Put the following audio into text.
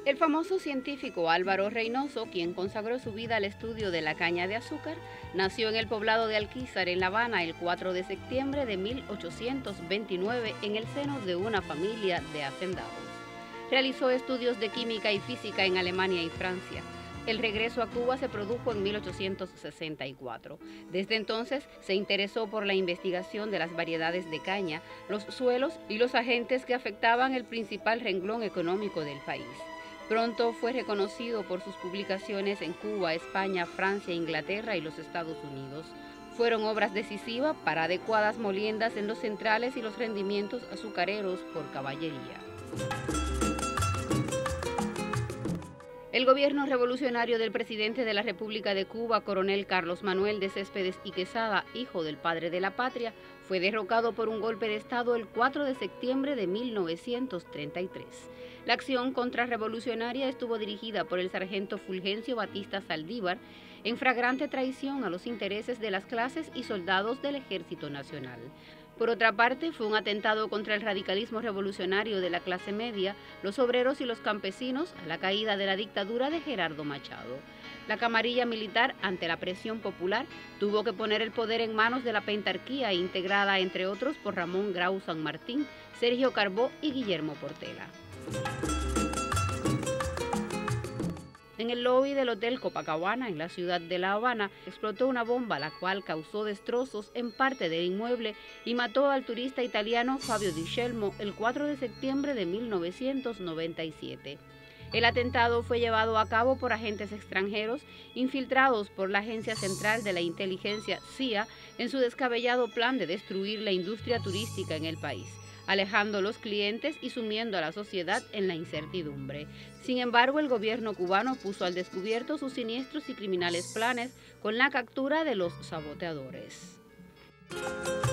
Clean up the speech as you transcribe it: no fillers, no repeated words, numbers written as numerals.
El famoso científico Álvaro Reynoso, quien consagró su vida al estudio de la caña de azúcar, nació en el poblado de Alquizar, en La Habana, el 4 de septiembre de 1829 en el seno de una familia de hacendados. Realizó estudios de química y física en Alemania y Francia. El regreso a Cuba se produjo en 1864. Desde entonces se interesó por la investigación de las variedades de caña, los suelos y los agentes que afectaban el principal renglón económico del país. Pronto fue reconocido por sus publicaciones en Cuba, España, Francia, Inglaterra y los Estados Unidos. Fueron obras decisivas para adecuadas moliendas en los centrales y los rendimientos azucareros por caballería. El gobierno revolucionario del presidente de la República de Cuba, coronel Carlos Manuel de Céspedes y Quesada, hijo del padre de la patria, fue derrocado por un golpe de Estado el 4 de septiembre de 1933. La acción contrarrevolucionaria estuvo dirigida por el sargento Fulgencio Batista Saldívar en flagrante traición a los intereses de las clases y soldados del Ejército Nacional. Por otra parte, fue un atentado contra el radicalismo revolucionario de la clase media, los obreros y los campesinos a la caída de la dictadura de Gerardo Machado. La camarilla militar, ante la presión popular, tuvo que poner el poder en manos de la pentarquía, integrada entre otros por Ramón Grau San Martín, Sergio Carbó y Guillermo Portela. En el lobby del Hotel Copacabana, en la ciudad de La Habana, explotó una bomba, la cual causó destrozos en parte del inmueble y mató al turista italiano Fabio Di Schelmo el 4 de septiembre de 1997. El atentado fue llevado a cabo por agentes extranjeros infiltrados por la Agencia Central de la Inteligencia CIA en su descabellado plan de destruir la industria turística en el país, alejando a los clientes y sumiendo a la sociedad en la incertidumbre. Sin embargo, el gobierno cubano puso al descubierto sus siniestros y criminales planes con la captura de los saboteadores.